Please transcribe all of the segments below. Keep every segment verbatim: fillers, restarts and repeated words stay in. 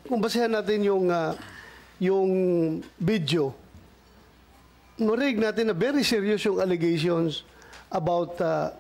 kung basehan natin yung, uh, yung video, narinig natin na very serious yung allegations about uh,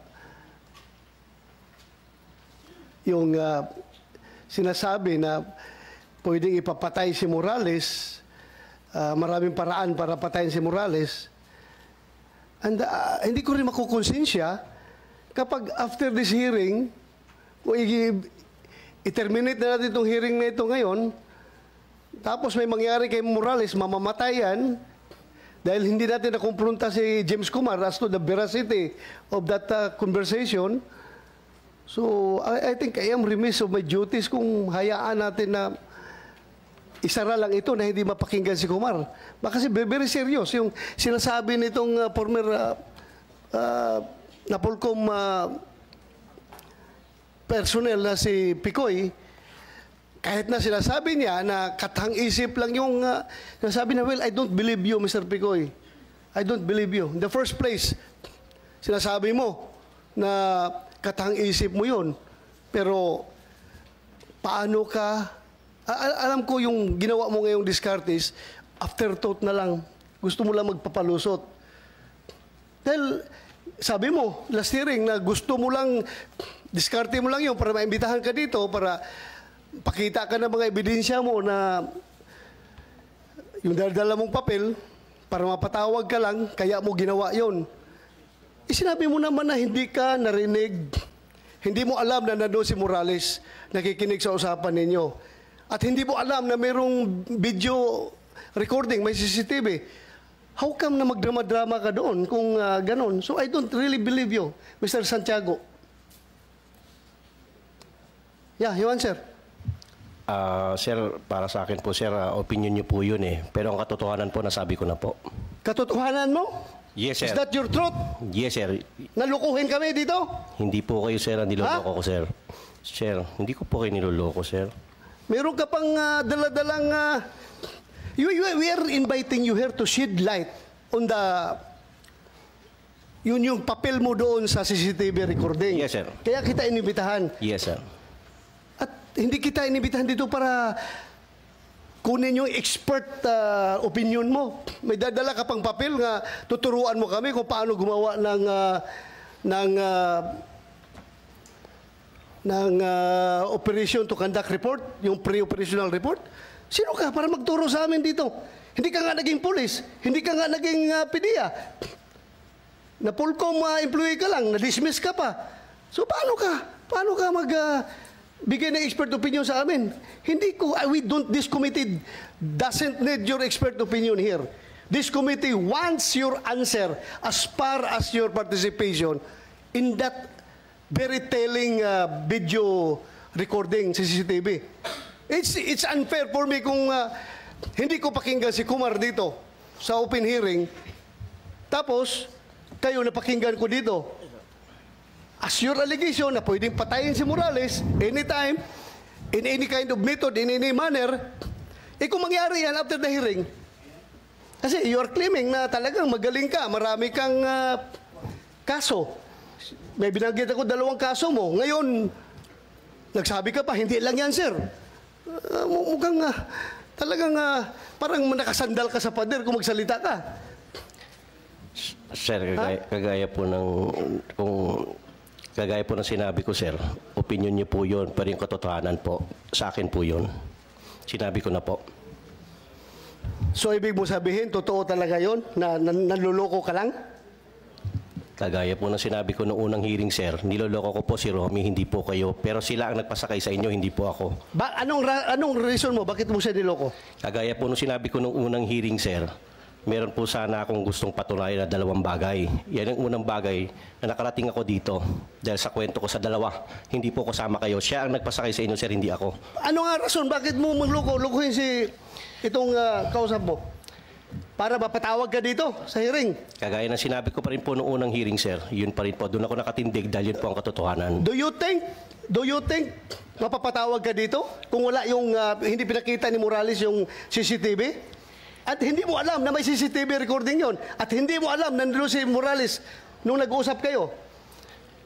yung uh, sinasabi na pwedeng ipapatay si Morales, uh, maraming paraan para patayin si Morales. And uh, hindi ko rin makukonsensya kapag after this hearing, kung i-terminate na natin itong hearing na ito ngayon, tapos may mangyari kay Morales, mamamatayan, dahil hindi natin nakumpronta si James Kumar as to the veracity of that uh, conversation. So, I, I think I am remiss of my duties kung hayaan natin na isara lang ito na hindi mapakinggan si Kumar. Baka kasi very serious yung sinasabi nitong uh, former uh, uh, Napolcom uh, personnel na si Picoy, kahit na sinasabi niya na katang-isip lang yung uh, sinasabi na, well, I don't believe you, Mister Picoy. I don't believe you. In the first place, sinasabi mo na katang-isip mo yun. Pero, paano ka, al alam ko yung ginawa mo ngayong discartes, afterthought na lang. Gusto mo lang magpapalusot. Dahil, sabi mo, last hearing, na gusto mo lang, diskarte mo lang yun para maimbitahan ka dito, para pakita ka ng mga ebidensya mo na yung dala mong papel, para mapatawag ka lang, kaya mo ginawa yun. Isinabi mo naman na hindi ka narinig, hindi mo alam na nandun si Morales, nakikinig sa usapan ninyo. At hindi mo alam na mayroong video recording, may C C T V. How come na magdrama-drama ka doon kung uh, ganon? So I don't really believe you, Mister Santiago. Yeah, you answer. Uh, sir, para sa akin po, sir, uh, opinion niyo po yun eh. Pero ang katotohanan po, nasabi ko na po. Katotohanan mo? Yes, sir. Is that your truth? Yes, sir. Nalukuhin kami dito? Hindi po kayo, sir, ang niloloko ko, sir. Sir, hindi ko po kayo niloloko, sir. Meron ka pang uh, daladalang... Uh, you, you, we are inviting you here to shed light on the... Yun yung papel mo doon sa C C T V recording. Yes, sir. Kaya kita inibitahan. Yes, sir. At hindi kita inibitahan dito para kunin yung expert uh, opinion mo. May dadala ka pang papel nga tuturuan mo kami kung paano gumawa ng uh, ng uh, ng uh, operation to conduct report, yung pre-operational report. Sino ka para magturo sa amin dito? Hindi ka nga naging police, hindi ka nga naging uh, P D E A. Na Polcom uh, employee ka lang, na-dismiss ka pa. So paano ka? Paano ka mag uh, bigay ng expert opinion sa amin? Hindi ko, uh, we don't, this committee doesn't need your expert opinion here. This committee wants your answer as far as your participation in that very telling uh, video recording sa C C T V. It's, it's unfair for me kung uh, hindi ko pakinggan si Kumar dito sa open hearing, tapos kayo napakinggan ko dito. As your allegation na pwedeng patayin si Morales anytime, in any kind of method, in any manner, eh kung mangyari yan after the hearing, kasi you are claiming na talagang magaling ka, marami kang uh, kaso. May binanggit ako dalawang kaso mo. Ngayon, nagsabi ka pa, hindi lang yan, sir. Uh, mukhang uh, talagang uh, parang nakasandal ka sa pader kung magsalita ka. Sir, kagaya, kagaya po ng... kung kagaya po ng sinabi ko, sir, opinion niyo po yun, pero yung katotohanan po, sa akin po yun. Sinabi ko na po. So, ibig mo sabihin, totoo talaga yun? Na, na nanluloko ka lang? Kagaya po ng sinabi ko noong unang hearing, sir, niloloko ko po si Romy, hindi po kayo. Pero sila ang nagpasakay sa inyo, hindi po ako. Ba anong, anong reason mo? Bakit mo siya niloko? Kagaya po nung sinabi ko noong unang hearing, sir, meron po sana akong gustong patunayan na dalawang bagay. Yan ang unang bagay na nakarating ako dito. Dahil sa kwento ko sa dalawa, hindi po kasama kayo. Siya ang nagpasakay sa inyo, sir, hindi ako. Ano nga rason? Bakit mo magloko? Lokohin si itong uh, kausap mo? Para mapatawag ka dito sa hearing. Kagaya ng sinabi ko pa rin po noong unang hearing, sir, yun pa rin po. Doon ako nakatindig dahil yun po ang katotohanan. Do you think, do you think mapapatawag ka dito kung wala yung, uh, hindi pinakita ni Morales yung C C T V? At hindi mo alam na may C C T V recording yon. At hindi mo alam na nandun si Morales nung nag-uusap kayo.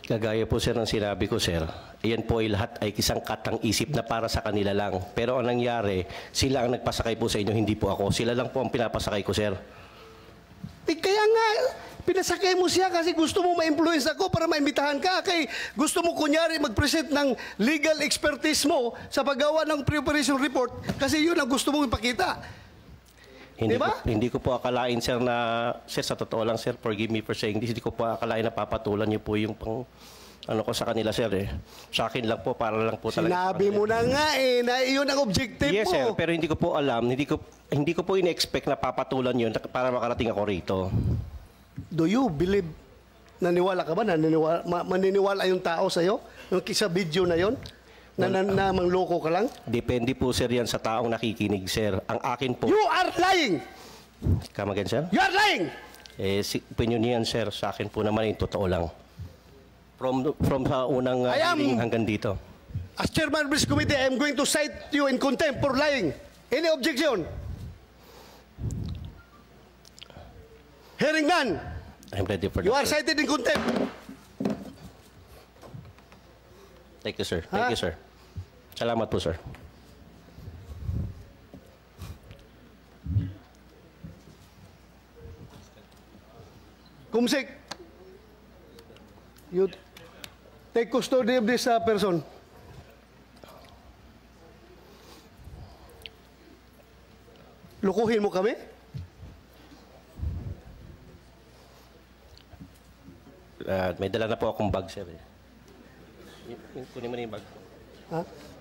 Kagaya po sir ng sinabi ko sir, iyan po ay lahat ay isang katang isip na para sa kanila lang. Pero ang nangyari, sila ang nagpasakay po sa inyo, hindi po ako. Sila lang po ang pinapasakay ko sir. Eh, kaya nga, pinasakay mo siya kasi gusto mo ma-influence ako para maimbitahan ka. Kay gusto mo kunyari mag-present ng legal expertise mo sa paggawa ng pre-operation report kasi yun ang gusto mong ipakita. Hindi, Diba? ko, hindi ko po akalain, sir, na, sir, sa totoo lang, sir, forgive me for saying this, hindi ko po akalain na papatulan niyo po yung pang, ano ko sa kanila, sir, eh. Sa akin lang po, para lang po talaga. Sinabi mo na nga eh, na iyon ang objective Yes, mo. sir, pero hindi ko po alam, hindi ko, hindi ko po in-expect na papatulan yun para makarating ako rito. Do you believe, naniwala ka ba, naniniwala, ma- maniniwala yung tao sa'yo? Yung sa video na yon na, na, na mangloko ka lang? Depende po, sir, yan sa taong nakikinig, sir. Ang akin po, You are lying! come again, sir? You are lying! Eh, si, opinion niyan, sir, sa akin po naman yung totoo lang. From, from sa unang uh, I am- hearing hanggang dito. As chairman of this committee, I am going to cite you in contempt for lying. Any objection? Hearing none. I'm ready for You are that, sir. cited in contempt. Thank you, sir. Thank Ha? you, sir. Salamat po, sir. Kumsik, you take custody of this uh, person. Lukuhin mo kami? Uh, may dala na po akong bag, sir. Eh. Y- y- Kunin mo na yung bag. Ha?